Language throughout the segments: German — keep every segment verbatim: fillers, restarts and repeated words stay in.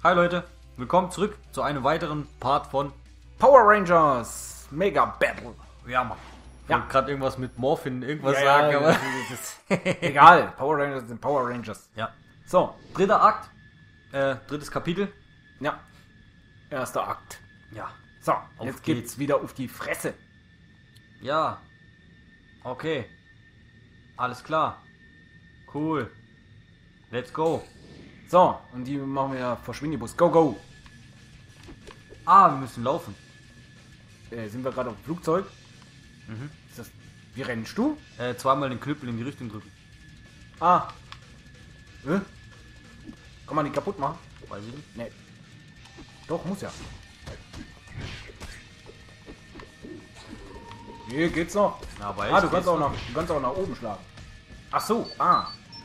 Hi Leute, willkommen zurück zu einem weiteren Part von Power Rangers Mega Battle. Ja, Mann. Ich Ja. wollte gerade irgendwas mit Morphin irgendwas Ja, sagen, ja, aber... das ist egal. Power Rangers sind Power Rangers. ja. So, Dritter Akt, äh, drittes Kapitel. ja. Erster Akt. Ja. So, Auf jetzt geht's. geht's wieder auf die Fresse. Ja. Okay. Alles klar. Cool. Let's go. So, und die machen wir Verschwindibus. Go, go. Ah, wir müssen laufen. Äh, sind wir gerade auf dem Flugzeug? Mhm. Ist das, wie rennst du? Äh, zweimal den Knüppel in die Richtung drücken. Ah. Äh? Kann man die kaputt machen? Weiß ich nicht. Nee. Doch, muss ja. Hier geht's noch. Na, aber Ah, echt, du kannst geht's auch noch? nach, du kannst auch nach oben schlagen. Ach so, ah.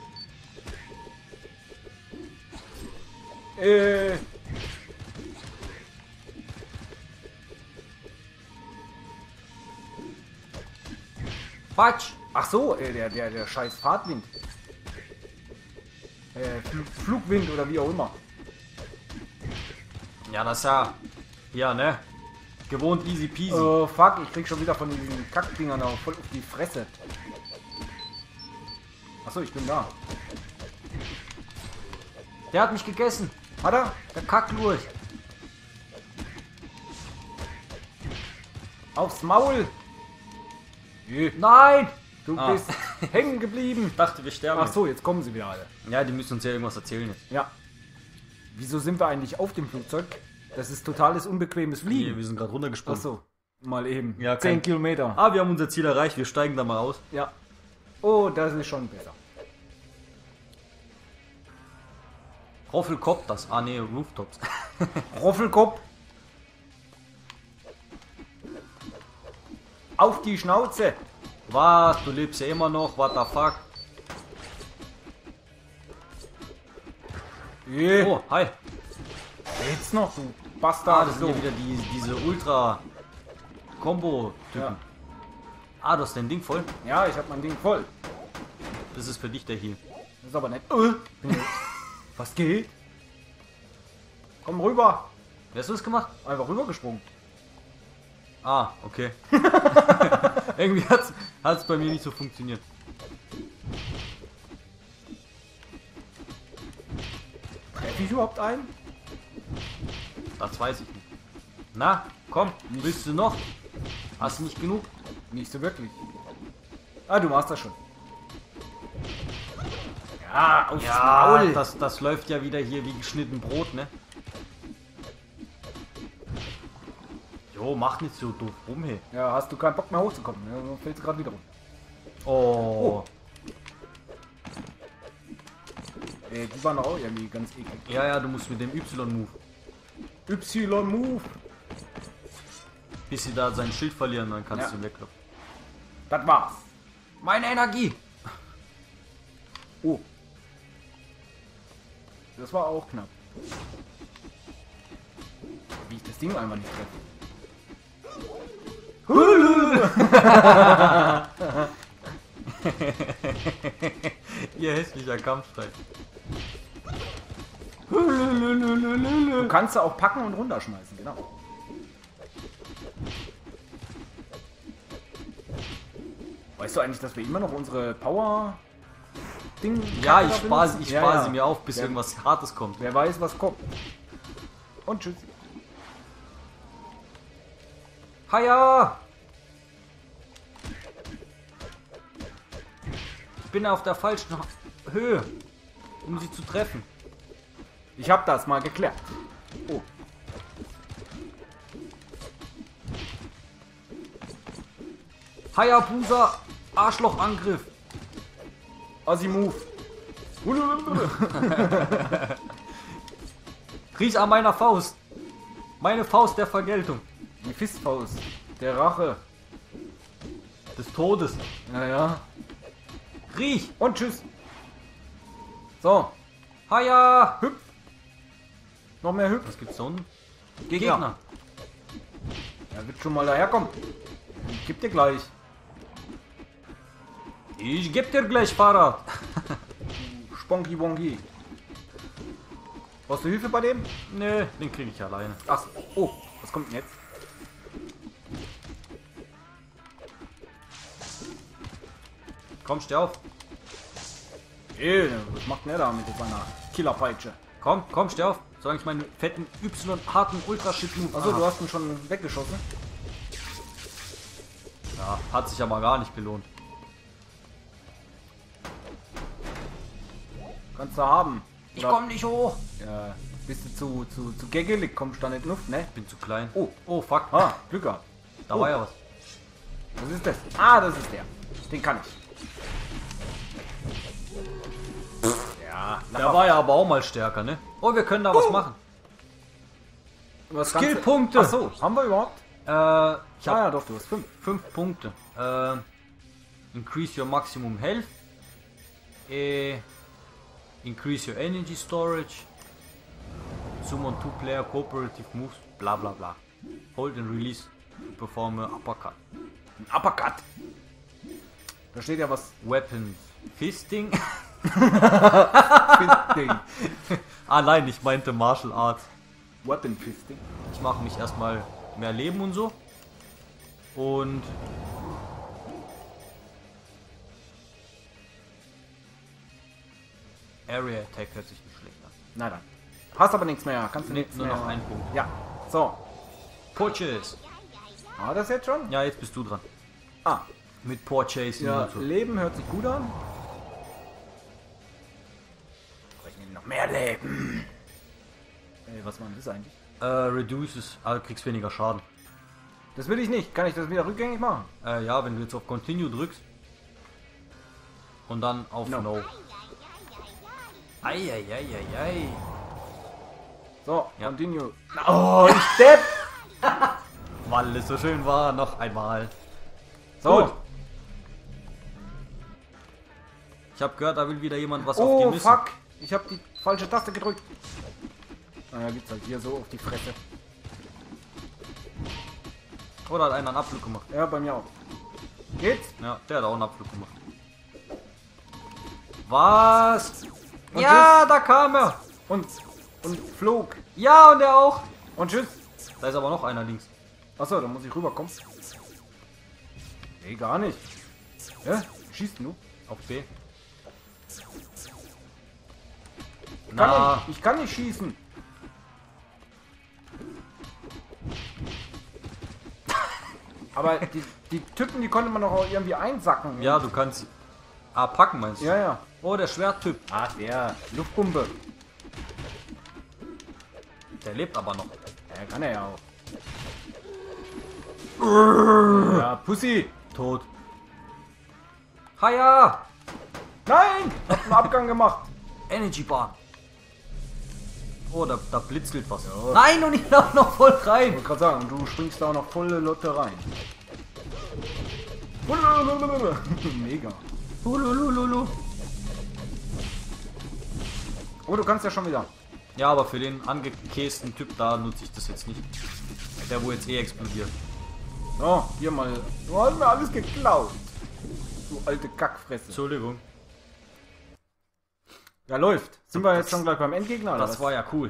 Äh. Quatsch! Ach so, äh, der, der, der scheiß Fahrtwind. Äh, Flug, Flugwind oder wie auch immer. Ja, das ist ja... Ja, ne? Gewohnt easy peasy. Oh, fuck, ich krieg schon wieder von diesen Kackdingern auch voll auf die Fresse. Ach so, ich bin da. Der hat mich gegessen. Hat er? Der Kacklurch. Aufs Maul! Jö, Nein! du Ah. bist hängen geblieben. Ich dachte, wir sterben. Ach so, jetzt kommen sie wieder alle. Ja, die müssen uns ja irgendwas erzählen jetzt. Ja. Wieso sind wir eigentlich auf dem Flugzeug? Das ist totales unbequemes Nee, Fliegen. wir sind gerade Ach runtergesprungen. so, mal eben. Ja, Zehn kein- Kilometer. Ah, wir haben unser Ziel erreicht. Wir steigen da mal aus. Ja. Oh, das ist schon besser. Roffelkopf, das. Ah, nee, Rooftops. Roffelkopf. Auf die Schnauze. Was? Du lebst ja immer noch. What the fuck? Je. Oh, hi. Geht's noch, du Ah, Bastard. das sind ja wieder die, diese Ultra-Kombo-Typen. Ja. Ah, du hast dein Ding voll. Ja, ich hab mein Ding voll. Das ist für dich der hier. Das ist aber nett. Äh. Was geht? Komm rüber. Wie hast du das gemacht? Einfach rübergesprungen. Ah, okay. Irgendwie hat es bei mir nicht so funktioniert. Treff ich überhaupt ein? Das weiß ich nicht. Na, komm, willst du noch? Hast du nicht genug? Nicht so wirklich. Ah, du machst das schon. Ja, aufs Ja, Maul. das, das läuft ja wieder hier wie geschnitten Brot, ne? Jo, mach nicht so doof rum, hey. Ja, hast du keinen Bock mehr hochzukommen. Ja, dann fällst du gerade wieder runter. Oh. Äh, die waren auch irgendwie ganz eklig. Ja, ja, du musst mit dem Y-Move. Y-Move. Bis sie da sein Schild verlieren, dann kannst Ja. du weglaufen. Das war's. Meine Energie! Oh. Das war auch knapp. Wie ich das Ding einfach nicht treffe. Ihr hässlicher Kampfstein. Du kannst sie auch packen und runterschmeißen, genau. Weißt du eigentlich, dass wir immer noch unsere Power Ding Ja, ich da spare benutzen? ich Ja, spar ja. sie mir auf, bis Wer- irgendwas Hartes kommt. Wer weiß, was kommt. Und tschüss. Haja! Ich bin auf der falschen Höhe, um sie zu treffen. Ich hab das mal geklärt. Oh. Hayabusa, Arschlochangriff. Asimov. Riech an meiner Faust. Meine Faust der Vergeltung. Die Fistfaust. Der Rache. Des Todes. Naja. Riech. Und tschüss. So. Haja. Hüpf. Noch mehr Hüpf. Was gibt's da unten? Gegner. Gegner. Er wird schon mal daherkommen. Ich geb dir gleich. Ich geb dir gleich Fahrrad. Sponky Wonky. Brauchst du Hilfe bei dem? Nee, den kriege ich alleine. Ach so. Oh, was kommt denn jetzt? Komm, steh auf. Ey, was macht denn der da mit seiner Killerpeitsche? Komm, komm, steh auf. Solange ich meinen fetten Y-harten Ultra-Shit-Move. Achso, du hast ihn schon weggeschossen. Ja, hat sich aber gar nicht gelohnt. Kannst du haben. Ich Oder- komm nicht hoch. Ja, bist du zu, zu, zu geggelig, kommst da nicht in Luft, ne? Ich bin zu klein. Oh, Oh, fuck. ah, Glück gehabt. Da oh. war ja was. Was ist das? Ah, das ist der. Den kann ich. Ja, Der war ja aber auch mal stärker, ne? Oh, wir können da was machen. was Skillpunkte. Achso, haben wir überhaupt? Äh, ich Ah habe ja, doch, du hast fünf. fünf Punkte. Äh, increase your maximum health. Äh, increase your energy storage. Summon two player cooperative moves. Bla bla bla. Hold and release. Perform a uppercut. Ein Uppercut. Da steht ja was. Weapon Fisting. Fisting. Ah nein, ich meinte Martial Arts. Weapon Fisting. Ich mache mich erstmal mehr Leben und so. Und Area Attack hört sich nicht schlecht an. Na dann. Hast aber nichts mehr. Kannst du Nee, nichts nur mehr. noch einen Punkt. Ja. So. Purchase. Ah, das jetzt schon? Ja, jetzt bist du dran. Ah. Mit Purchasing Ja, und so. Leben hört sich gut an. Ich nehme noch mehr Leben. Ey, was war denn das eigentlich? Äh, reduces, also kriegst weniger Schaden. Das will ich nicht. Kann ich das wieder rückgängig machen? Äh, ja, wenn du jetzt auf Continue drückst und dann auf No. No. Eieieiei. So, Ja. continue. Oh, ich depp! Weil es so schön war, noch einmal. So. Gut. Ich habe gehört, da will wieder jemand was auf Oh, die Nüsse. fuck. Ich habe die falsche Taste gedrückt. Naja, gibt's halt hier so auf die Fresse. Oder hat einer einen Abflug gemacht? Ja, bei mir auch. Geht's? Ja, der hat auch einen Abflug gemacht. Was? Und ja, da kam er. Und, und flog. Ja, und er auch. Und tschüss. Da ist aber noch einer links. Achso, da muss ich rüberkommen. Nee, gar nicht. Ja? Schießt du? Auf B. Kann Na, ich, ich kann nicht schießen. Aber die, die Typen, die konnte man doch auch irgendwie einsacken. ja, du kannst... Ah, packen meinst du? Ja, ja. Oh, der Schwerttyp. Ach, der Luftpumpe. Der lebt aber noch. Ja, kann er ja auch. Ja, Pussy. Tot. Haja! Nein! Hab einen Abgang gemacht. Energy Bar. Oh, da, da blitzelt was. Ja. Nein, und ich lauf noch voll Ich rein. wollte gerade sagen, du springst da auch noch volle Lotte rein. Mega. Hululululu. Oh, du kannst ja schon wieder. Ja, aber für den angekästen Typ da nutze ich das jetzt nicht. Der, wo jetzt eh explodiert. Oh, hier mal. Du hast mir alles geklaut. Du alte Kackfresse. Entschuldigung. Ja, läuft. Sind wir jetzt schon gleich beim Endgegner? oder Das was? war ja cool.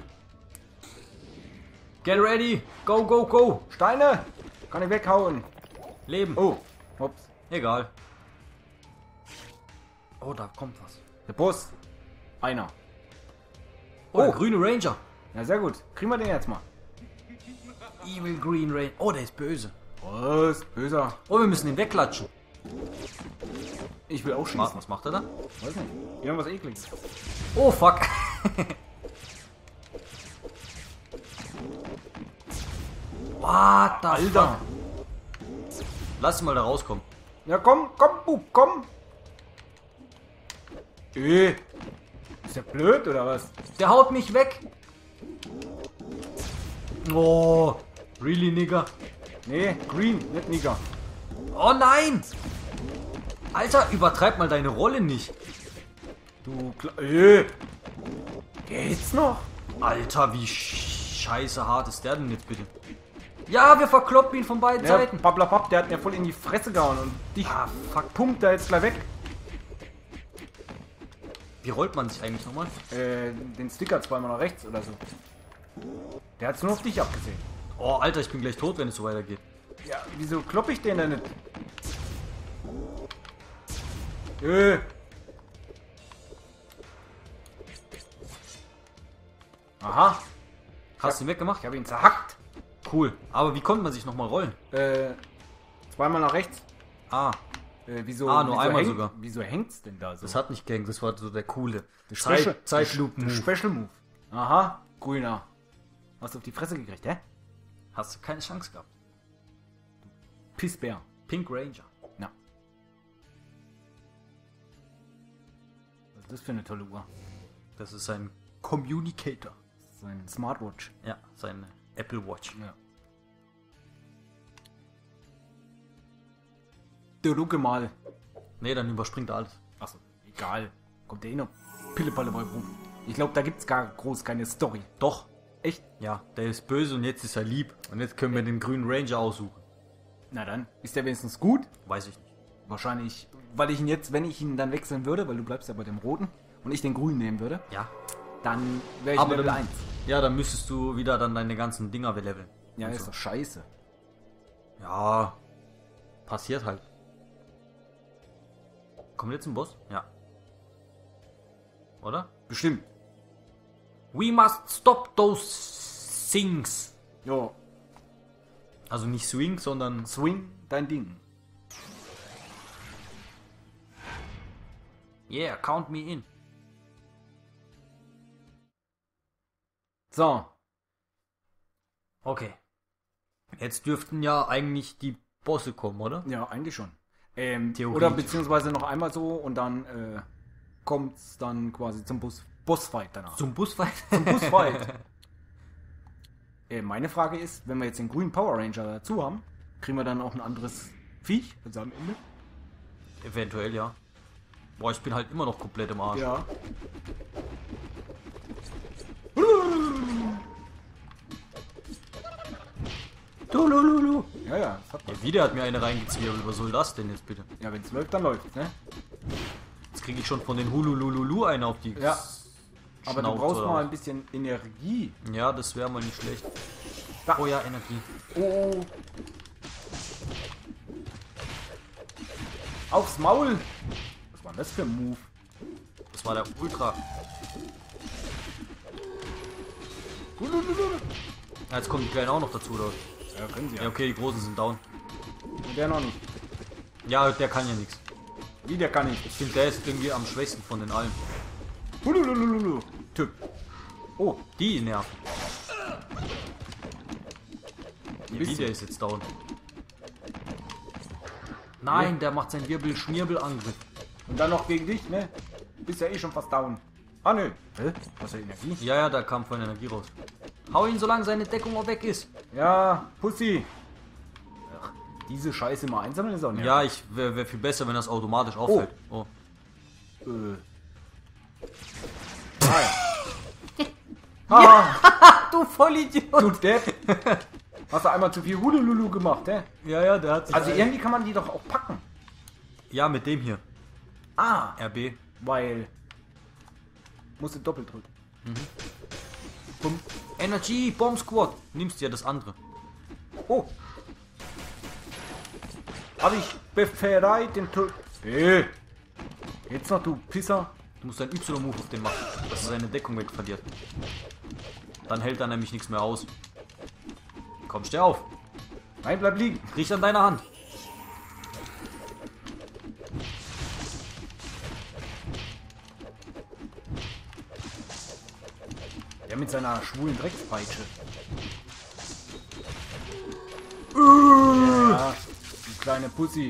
Get ready. Go, go, go. Steine! Kann ich weghauen. Leben. Oh, hops. Egal. Oh, da kommt was. Der Boss. Einer. Oh, der Oh. grüne Ranger. Ja, sehr gut. Kriegen wir den jetzt mal. Evil Green Ranger. Oh, der ist böse. Was? Böser. Oh, wir müssen ihn wegklatschen. Ich will auch Was, schießen. was macht er da? Weiß nicht. Irgendwas ekliges. Oh, fuck. What the Alter. fuck? Lass ihn mal da rauskommen. Ja, komm, komm, Bub, komm. Äh. Ist der blöd oder was? Der haut mich weg. Oh, really, Nigger? Nee, Green, nicht Nigger. Oh nein! Alter, übertreib mal deine Rolle nicht. Du Kla äh. Geht's noch? Alter, wie scheiße hart ist der denn jetzt bitte? Ja, wir verkloppen ihn von beiden Ja, Seiten. Papplapapp, der hat mir voll in die Fresse gehauen und dich Ah, fuck. pumpt da jetzt gleich weg. Wie rollt man sich eigentlich nochmal? Äh, den Sticker zweimal nach rechts oder so. Der hat's nur auf dich abgesehen. Oh, Alter, ich bin gleich tot, wenn es so weitergeht. Ja, wieso klopp ich den denn nicht? Äh. Aha, Hast du ihn weggemacht? ich habe ihn zerhackt. Cool. Aber wie konnte man sich nochmal rollen? Äh, zweimal nach rechts. Ah, Äh, wieso, Ah, nur wieso einmal hängt, sogar. Wieso hängt's denn da so? das hat nicht gehängt, das war so der coole. Der Zeit, Special- Zeitlupen. der Special Move. Aha, grüner. Hast du auf die Fresse gekriegt, hä? Hast du keine Chance gehabt. Pissbär. Pink Ranger. Ja. Was ist das für eine tolle Uhr? Das ist ein Communicator. Das ist ein Smartwatch. Ja, seine Apple Watch. Ja. Drücke mal. Nee, dann überspringt er alles. Achso, egal. Kommt der eh noch Pillepalle bei rum. Ich glaube, da gibt's gar groß keine Story. Doch. Echt? Ja, der ist böse und jetzt ist er lieb. Und jetzt können wir den grünen Ranger aussuchen. Na dann, ist der wenigstens gut? Weiß ich nicht. Wahrscheinlich, weil ich ihn jetzt, wenn ich ihn dann wechseln würde, weil du bleibst ja bei dem roten und ich den grünen nehmen würde, Ja. dann wäre ich Aber Level dann, eins. ja, dann müsstest du wieder dann deine ganzen Dinger leveln. Ja, Und ist so. doch scheiße. Ja. Passiert halt. Kommt jetzt ein Boss? Ja. Oder? Bestimmt. We must stop those things. Jo, Also nicht swing, sondern... swing dein Ding. Yeah, count me in. So, Okay. Jetzt dürften ja eigentlich die Bosse kommen, oder? ja, eigentlich schon. Ähm, Theoretisch. oder beziehungsweise noch einmal so und dann äh, kommt's dann quasi zum Bus Bossfight danach. Zum Busfight? Zum Bossfight. äh, meine Frage ist, wenn wir jetzt den grünen Power Ranger dazu haben, kriegen wir dann auch ein anderes Viech, also am Ende? Eventuell, ja. Boah, ich bin halt immer noch komplett im Arsch. Ja. Tulululu. Ja, ja, das hat Ja, wieder hat mir eine reingezwirbelt. Was soll das denn jetzt bitte? Ja, wenn es läuft, dann läuft ne? Jetzt kriege ich schon von den Hulululu eine auf die Ja. Aber du Schnauze brauchst oder mal was? ein bisschen Energie. Ja, das wäre mal nicht schlecht. Da. Oh ja, Energie. Oh. Aufs Maul. Was war denn das für ein Move? Das war der Ultra. Ja, jetzt kommen die Kleinen auch noch dazu, oder? Ja, können sie Ja, okay, die Großen sind down. Der noch nicht. Ja, der kann ja nichts. Wie, der kann nicht. Ich finde, der ist irgendwie am schwächsten von den allen. Hululululu. Typ. Oh, Die nerven. Ja, Bist wie, du? der ist jetzt down. Nein, der macht seinen Wirbel-Schmierbel-Angriff. und dann noch gegen dich, ne? Bist ja eh schon fast down. Ah, nö. Hä? Was für Energie? Ja, ja, da kam von Energie raus. Hau ihn, solange seine Deckung auch weg ist. Ja, Pussy. Ach, diese Scheiße mal einsammeln ist auch nicht. Ja, ich wäre wär viel besser, wenn das automatisch auffällt. Oh. Äh. Ah, ja. Ah, Du Vollidiot! du Depp. Hast du einmal zu viel Hulululu gemacht, hä? Ja, ja, der hat sich... Also irgendwie kann man die doch auch packen. ja, mit dem hier. Ah, R B. weil... Musst du doppelt drücken. Bumm. Energy, Bomb Squad. Nimmst dir das andere. Oh. Hab ich befreit den Tod. Hey. Jetzt noch, du Pisser. Du musst deinen Y-Move auf den machen, dass er seine Deckung weg verliert. Dann hält er nämlich nichts mehr aus. Komm, steh auf. Nein, bleib liegen. Riech an deiner Hand. Der mit seiner schwulen Dreckspeitsche. Ja, die kleine Pussy.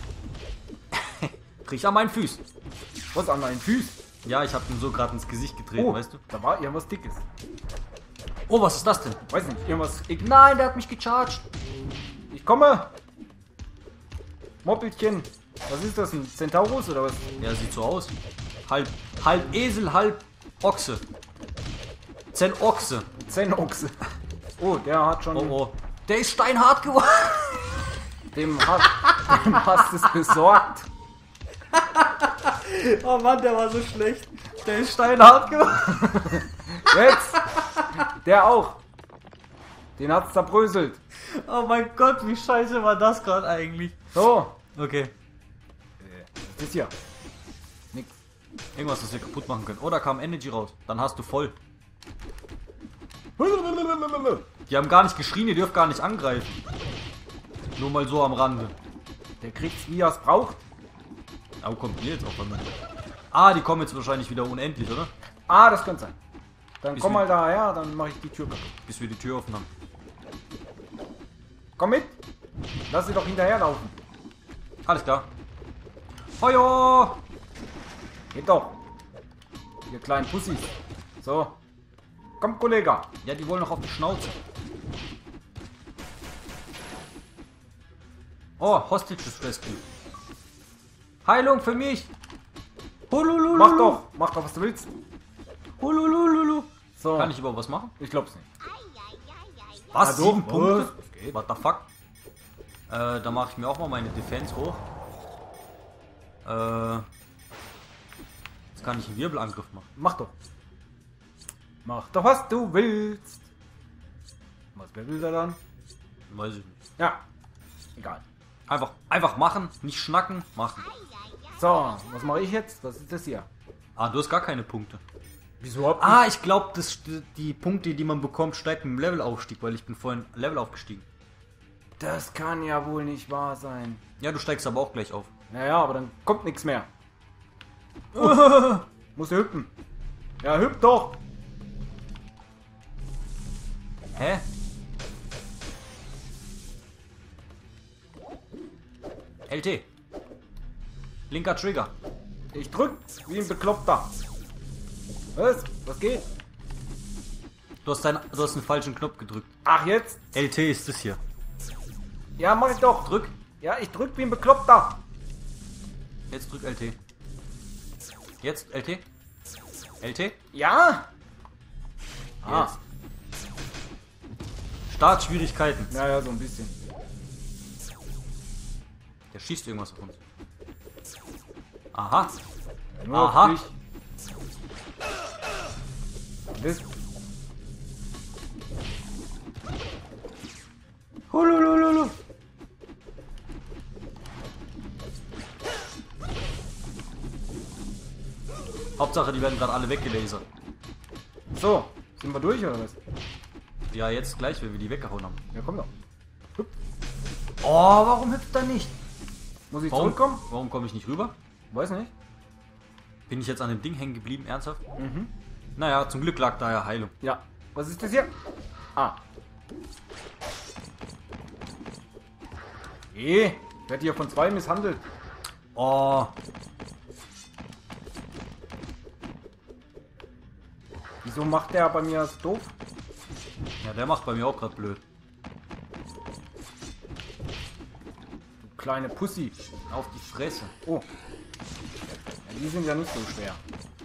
Riech an meinen Füßen. Was an meinen Füßen? Ja, ich hab ihm so gerade ins Gesicht getreten, Oh, weißt du? da war irgendwas Dickes. Oh, was ist das denn? Weiß nicht, irgendwas. Ich, Nein, der hat mich gecharged. ich komme. Moppelchen. Was ist das, ein Centaurus oder was? Ja, sieht so aus. Halb, halb Esel, halb Ochse. Zen Ochse. Zenochse. Oh, der hat schon. Oh, oh. Der ist steinhart geworden. Dem, hast, dem hast es besorgt. Oh Mann, der war so schlecht. Der ist steinhart geworden. Jetzt! Der auch! Den hat's zerbröselt. Oh mein Gott, wie scheiße war das gerade eigentlich? So. Okay. Das ist ja. Nix. Irgendwas, was wir kaputt machen können. Oh, da kam Energy raus. Dann hast du voll. Die haben gar nicht geschrien, ihr dürft gar nicht angreifen. Nur mal so am Rande. Der kriegt's, wie er es braucht. Aber kommt die jetzt auch bei mir? Ah, die kommen jetzt wahrscheinlich wieder unendlich, oder? Ah, das könnte sein. Dann Bis komm wir- mal daher, dann mache ich die Tür kaputt. Bis wir die Tür offen haben. Komm mit! Lass sie doch hinterherlaufen. Alles klar. Feuer! Geht doch. Ihr kleinen Pussys. So. Komm, Kollege. Ja, die wollen noch auf die Schnauze. Oh, Hostages Rescue. Heilung für mich. Hulululu. Mach doch. Mach doch, was du willst. Hulululu. So. Kann ich überhaupt was machen? Ich glaub's nicht. Was? Ah, doch. Sieben Punkte? Was? Das geht. What the fuck? Äh, da mache ich mir auch mal meine Defense hoch. Äh, jetzt kann ich einen Wirbelangriff machen. Mach doch. Mach doch, was du willst. Was, wer will da dann? Weiß ich nicht. Ja. Egal. Einfach, einfach machen, nicht schnacken, machen. So, was mache ich jetzt? Was ist das hier? Ah, du hast gar keine Punkte. Wieso hab Ah, ich glaube, die Punkte, die man bekommt, steigt mit dem Levelaufstieg, weil ich bin vorhin Level aufgestiegen. Das kann ja wohl nicht wahr sein. Ja, du steigst aber auch gleich auf. Naja, aber dann kommt nichts mehr. Muss du hüpfen. Ja, hüpf doch. Hä? L T. Linker Trigger. Ich drück's wie ein Bekloppter. Was? Was geht? Du hast, deinen, du hast einen falschen Knopf gedrückt. Ach, jetzt? L T ist das hier. Ja, mach ich doch. Drück. Ja, ich drück wie ein Bekloppter. Jetzt drück L T. Jetzt L T. L T. Ja? Ah. Jetzt. Startschwierigkeiten. Ja, ja, so ein bisschen. Der schießt irgendwas auf uns. Aha. Nur Aha. auf dich. Mist. Hululululu. Hauptsache, die werden gerade alle weggelasert. So, sind wir durch oder was? Ja, jetzt gleich, wenn wir die weggehauen haben. Ja, komm doch. Oh, warum hüpft er nicht? Muss ich Warum, zurückkommen? warum komme ich nicht rüber? Weiß nicht. Bin ich jetzt an dem Ding hängen geblieben, ernsthaft? Mhm. Naja, zum Glück lag da ja Heilung. Ja. Was ist das hier? Ah. Eh, ich werde hier von zwei misshandelt. Oh, Wieso macht der bei mir so doof? ja, der macht bei mir auch gerade blöd. Du kleine Pussy. Auf die Fresse. Oh. Ja, die sind ja nicht so schwer.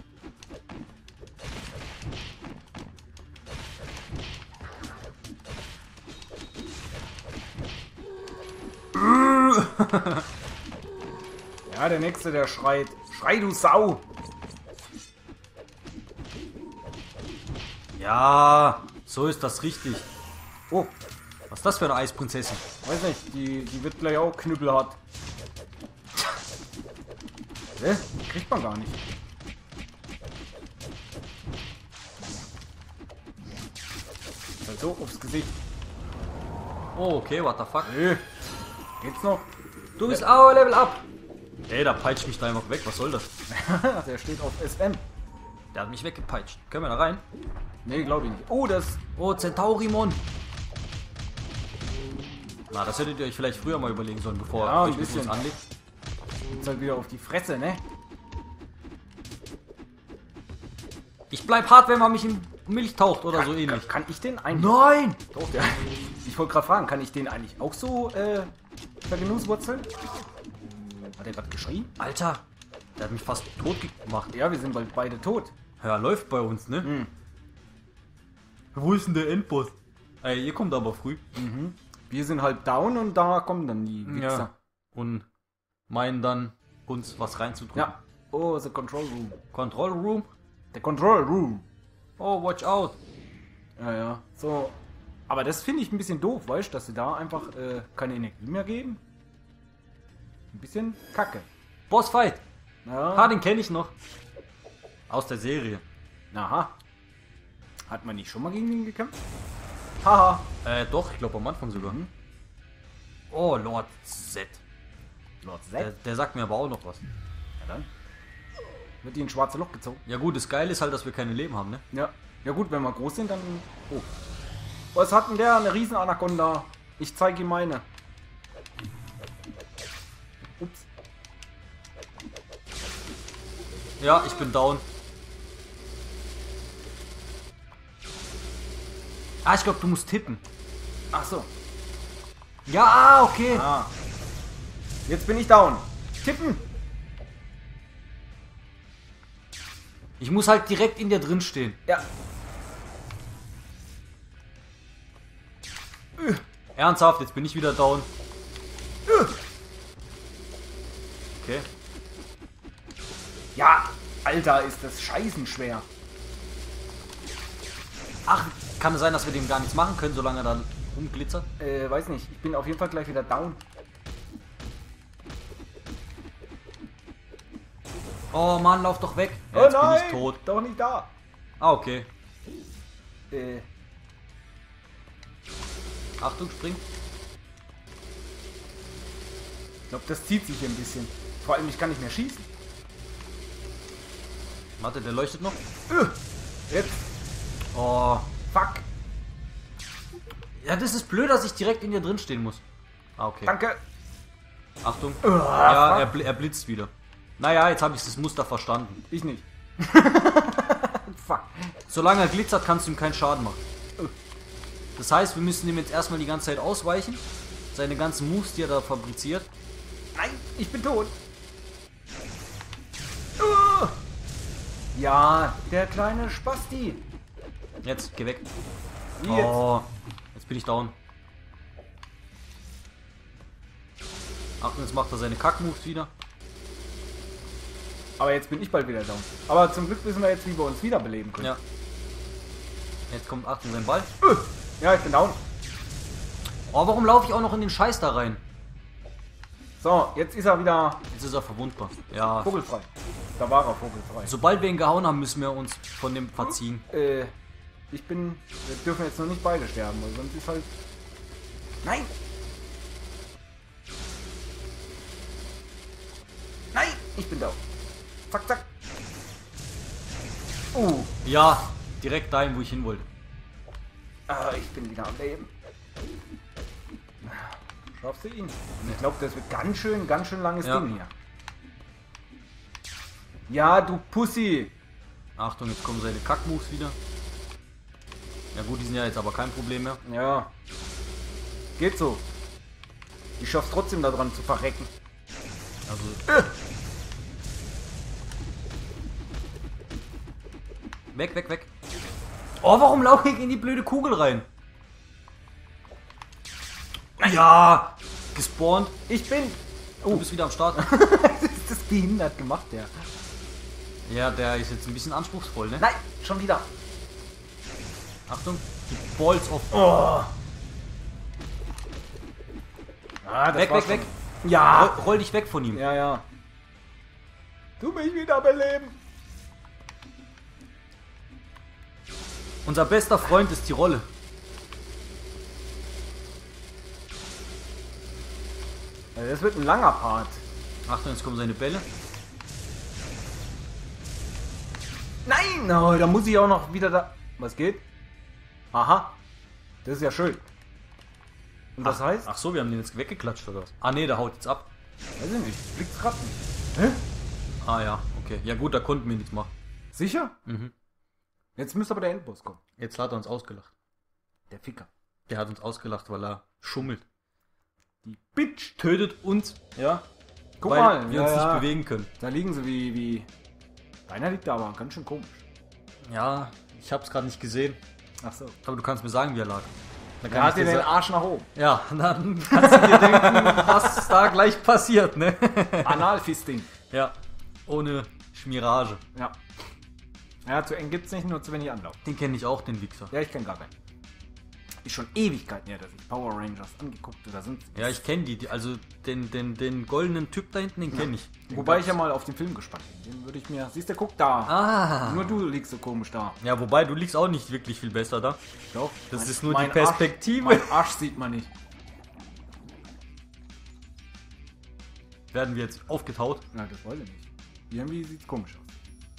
Ja, der nächste, der schreit. Schrei, du Sau! Ja, so ist das richtig. Oh, Was ist das für eine Eisprinzessin? weiß nicht, die, die wird gleich auch knüppelhart. Hä? Kriegt man gar nicht. Halt so aufs Gesicht. Oh, okay, what the fuck? Nö. Geht's noch? Du bist auch Level Up. Ey, da peitscht mich da einfach weg. Was soll das? Der steht auf S M. Der hat mich weggepeitscht. Können wir da rein? Nee, glaube ich nicht. Oh, das. Oh, Centaurimon. Na, das hättet ihr euch vielleicht früher mal überlegen sollen, bevor Ja, ihr ein euch mit uns bisschen. anlegt. Geht's halt wieder auf die Fresse, ne? Ich bleib hart, wenn man mich in Milch taucht oder so Kann, ähnlich. kann ich den eigentlich. Nein! Doch, der. Ich wollte gerade fragen, kann ich den eigentlich auch so äh, vergenusswurzeln? Hat er gerade geschrien? Alter, der hat mich fast tot gemacht. Ja, wir sind bald beide tot. Ja, läuft bei uns, ne? Hm. Wo ist denn der Endboss? Ey, ihr kommt aber früh. Mhm. Wir sind halb down und da kommen dann die Wichser. Ja. Und meinen dann, uns was reinzutun. Ja. Oh, the control room. Control Room. Der Control Room. Oh, watch out. Ja, ja. So. Aber das finde ich ein bisschen doof, weißt du, dass sie da einfach äh, keine Energie mehr geben. Ein bisschen kacke. Bossfight. Ja. Ha, den kenne ich noch. Aus der Serie. Aha. Hat man nicht schon mal gegen ihn gekämpft? Haha. Äh, doch, ich glaube am Anfang sogar. Mhm. Oh, Lord Z. Lord Z. Der, der sagt mir aber auch noch was. Ja, dann. Wird die ins schwarze Loch gezogen. Ja gut, das Geile ist halt, dass wir keine Leben haben, ne? Ja. Ja gut, wenn wir groß sind, dann... Oh. Was hat denn der? Eine riesen Anaconda. Ich zeige ihm meine. Ups. Ja, ich bin down. Ah, ich glaube, du musst tippen. Ach so. Ja, ah, okay. Ah. Jetzt bin ich down. Tippen. Ich muss halt direkt in dir drin stehen. Ja. Ernsthaft, jetzt bin ich wieder down. Okay. Ja. Alter, ist das scheißen schwer. Ach, kann es sein, dass wir dem gar nichts machen können, solange er dann rumglitzert? Äh, weiß nicht. Ich bin auf jeden Fall gleich wieder down. Oh Mann, lauf doch weg. Ja, Oh jetzt nein, bin ich tot. doch nicht da. Ah, okay. Äh, Achtung, spring. ich glaube, das zieht sich hier ein bisschen. Vor allem, ich kann nicht mehr schießen. Warte, der leuchtet noch. Jetzt. Oh. Fuck. Ja, das ist blöd, dass ich direkt in dir drin stehen muss. Ah, okay. Danke. Achtung. Uh, Ja, er, bl er blitzt wieder. Naja, jetzt habe ich das Muster verstanden. Ich nicht. Fuck. Solange er glitzert, kannst du ihm keinen Schaden machen. Das heißt, wir müssen ihm jetzt erstmal die ganze Zeit ausweichen. Seine ganzen Moves, die er da fabriziert. Nein, ich bin tot. Uh. Ja, der kleine Spasti. Jetzt, geh weg. Wie jetzt? Oh, jetzt bin ich down. Achtung, jetzt macht er seine Kack-Moves wieder. Aber jetzt bin ich bald wieder down. Aber zum Glück wissen wir jetzt, wie wir uns wiederbeleben können. Ja. Jetzt kommt, Achtung, sein Ball. Uh. Ja, ich bin down. Oh, warum laufe ich auch noch in den Scheiß da rein? So, jetzt ist er wieder Jetzt ist er verwundbar. Ja. vogelfrei. Da war er vogelfrei. Sobald wir ihn gehauen haben, müssen wir uns von dem verziehen. Äh, ich bin... Wir dürfen jetzt noch nicht beide sterben, weil sonst ist halt... Nein! Nein! Ich bin down. Zack, zack. Uh. Ja, direkt dahin, wo ich hin wollte. Ah, ich bin wieder am Leben. Schaffst du ihn? Ich glaube, das wird ganz schön, ganz schön langes Ja. Ding hier. Ja, du Pussy. Achtung, jetzt kommen seine Kack-Moves wieder. Ja gut, die sind ja jetzt aber kein Problem mehr. Ja. Geht so. Ich schaff's trotzdem da dran zu verrecken. Also. Weg, weg, weg. Oh, warum laufe ich in die blöde Kugel rein? Ja, gespawnt. Ich bin... Du bist wieder am Start. ist das behindert gemacht, der. Ja, der ist jetzt ein bisschen anspruchsvoll, ne? Nein, schon wieder. Achtung. Die Balls of... Oh. Ah, das Weg, war weg, schon- weg. Ja. Roll, roll dich weg von ihm. Ja, ja. Du mich wieder beleben. Unser bester Freund ist die Rolle. Das wird ein langer Part. Achtung, jetzt kommen seine Bälle. Nein, oh, da muss ich auch noch wieder da... Was geht? Aha. Das ist ja schön. Und das ach, heißt? Ach so, wir haben den jetzt weggeklatscht oder was? Ah ne, der haut jetzt ab. Weiß ich nicht. Fliegt's grad nicht. Hä? Ah ja, okay. Ja gut, da konnten wir nichts machen. Sicher? Mhm. Jetzt müsste aber der Endboss kommen. Jetzt hat er uns ausgelacht. Der Ficker. Der hat uns ausgelacht, weil er schummelt. Die Bitch. Tötet uns, ja, Guck weil mal. wir ja, uns ja. nicht bewegen können. Da liegen sie wie... wie... Deiner liegt da aber ganz schön komisch. Ja, ich hab's gerade nicht gesehen. Ach so. Aber du kannst mir sagen, wie er lag. Dann Er hat ich dir dir den sa- Arsch nach oben. Ja, dann kannst du dir denken, was da gleich passiert, ne? Analfisting. Ja, ohne Schmierage. Ja. Ja, zu eng gibt's nicht, nur zu wenig Anlauf. Den kenne ich auch, den Wichser. Ja, ich kenne gar keinen. Ist schon Ewigkeiten her, dass ich Power Rangers angeguckt habe. Da sind Ja, ich kenne die, die. Also den, den, den goldenen Typ da hinten, den kenne ich. Den Wobei ich gab's. ja mal auf den Film gespannt bin. Den würde ich mir... Siehst du, guck da. Ah. Nur du liegst so komisch da. Ja, wobei, du liegst auch nicht wirklich viel besser da. Doch. Das mein- ist nur mein die Perspektive. Arsch, mein Arsch sieht man nicht. Werden wir jetzt aufgetaut? Na, das weiß ich nicht. Irgendwie sieht's komisch aus.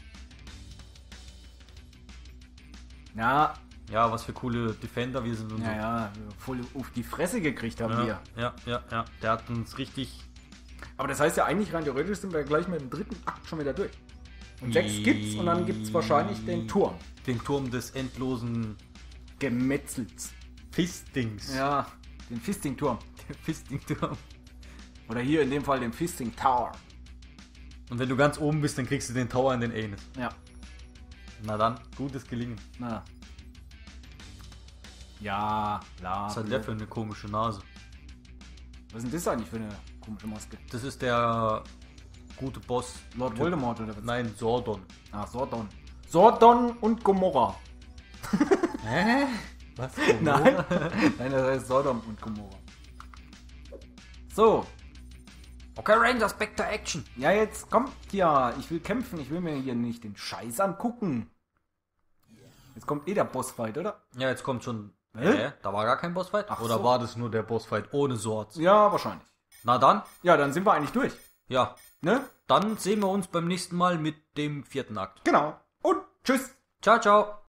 Ja, Ja, was für coole Defender wir sind und ja, ja, voll auf die Fresse gekriegt haben so. wir. Ja, ja, ja, ja. Der hat uns richtig. Aber das heißt ja eigentlich rein theoretisch sind wir gleich mit dem dritten Akt schon wieder durch. Und sechs gibt's und dann gibt's wahrscheinlich den Turm. Den Turm des endlosen Gemetzelt. Fistings. Ja, den Fisting-Turm. Der Fisting-Turm. Oder hier in dem Fall den Fisting Tower. Und wenn du ganz oben bist, dann kriegst du den Tower in den Anus. Ja, Na dann, gutes Gelingen. na. Ja, bla. Was hat der für eine komische Nase? Was ist denn das eigentlich für eine komische Maske? Das ist der gute Boss. Lord Voldemort oder was? Nein, Sordon. Ah, Sordon. Sordon und Gomorra. Hä? Was? Nein. Nein, das heißt Sodom und Gomorra. So. Okay, Rangers, back to action. Ja, jetzt kommt ja. Ich will kämpfen. Ich will mir hier nicht den Scheiß angucken. Jetzt kommt eh der Bossfight, oder? Ja, jetzt kommt schon. Hä? Hä? Da war gar kein Bossfight? Ach Oder so. war das nur der Bossfight ohne Swords? Ja, wahrscheinlich. Na dann, Ja, dann sind wir eigentlich durch. ja. Ne? Dann sehen wir uns beim nächsten Mal mit dem vierten Akt. Genau. Und tschüss. Ciao, ciao.